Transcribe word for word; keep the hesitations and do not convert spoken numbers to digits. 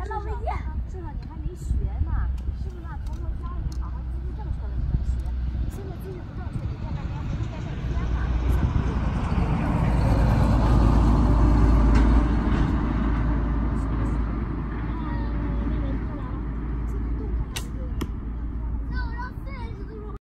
还冒昧见。 至少你还没学呢，是不是？从头教你。